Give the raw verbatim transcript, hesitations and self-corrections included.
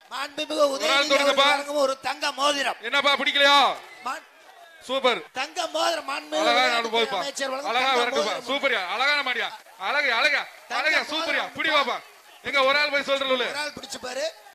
மாண்புமிகு உதயநிதி ஒரு தங்க மோதிரம். என்னப்பா பிடிக்கலையா? சூப்பர். தங்க மோதிரம் மாண்புமிகு அழகா நடு போய்ப்பா. அழகா வரட்டுப்பா. சூப்பர்யா. அழகான மாடியா. அழகா அழகா அழகா சூப்பர்யா. பிடி பாப்பா. எங்க ஒரு ஆள் போய் சொல்றல. ஒரு ஆள் பிடிச்சு பாரு.